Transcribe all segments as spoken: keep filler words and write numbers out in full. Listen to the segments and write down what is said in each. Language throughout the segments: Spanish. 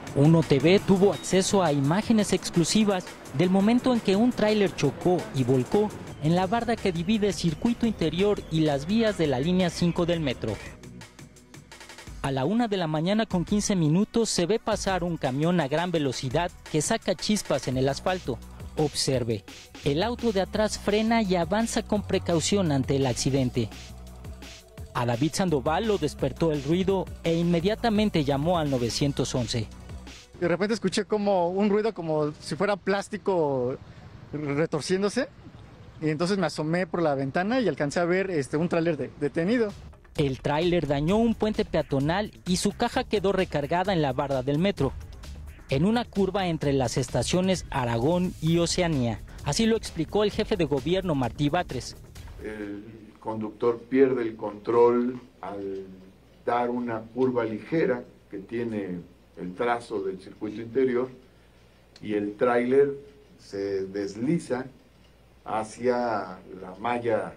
Uno T V tuvo acceso a imágenes exclusivas del momento en que un tráiler chocó y volcó en la barda que divide el circuito interior y las vías de la línea cinco del metro. A la una de la mañana con quince minutos se ve pasar un camión a gran velocidad que saca chispas en el asfalto. Observe, el auto de atrás frena y avanza con precaución ante el accidente. A David Sandoval lo despertó el ruido e inmediatamente llamó al nueve once. De repente escuché como un ruido como si fuera plástico retorciéndose y entonces me asomé por la ventana y alcancé a ver este, un tráiler de, detenido. El tráiler dañó un puente peatonal y su caja quedó recargada en la barda del metro, en una curva entre las estaciones Aragón y Oceanía. Así lo explicó el jefe de gobierno Martí Batres. El conductor pierde el control al dar una curva ligera que tiene el trazo del circuito interior y el tráiler se desliza hacia la malla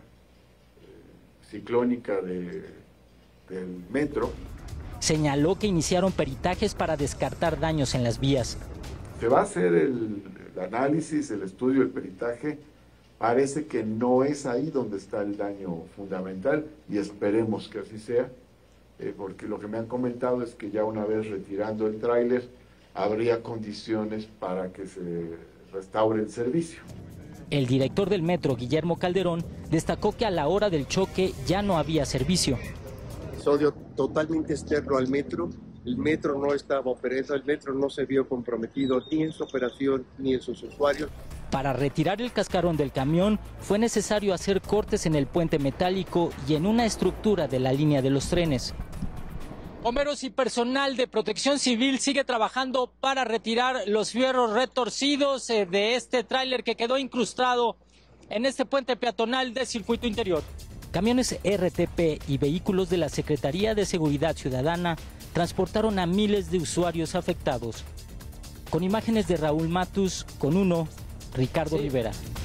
ciclónica de, del metro. Señaló que iniciaron peritajes para descartar daños en las vías. Se va a hacer el, el análisis, el estudio, el peritaje. Parece que no es ahí donde está el daño fundamental y esperemos que así sea, eh, porque lo que me han comentado es que ya una vez retirando el tráiler habría condiciones para que se restaure el servicio. El director del metro, Guillermo Calderón, destacó que a la hora del choque ya no había servicio. Episodio totalmente externo al metro. El metro no estaba operando, el metro no se vio comprometido ni en su operación ni en sus usuarios. Para retirar el cascarón del camión fue necesario hacer cortes en el puente metálico y en una estructura de la línea de los trenes. Bomberos y personal de Protección Civil sigue trabajando para retirar los fierros retorcidos de este tráiler que quedó incrustado en este puente peatonal del circuito interior. Camiones R T P y vehículos de la Secretaría de Seguridad Ciudadana transportaron a miles de usuarios afectados. Con imágenes de Raúl Matus, con uno, Ricardo sí. Rivera.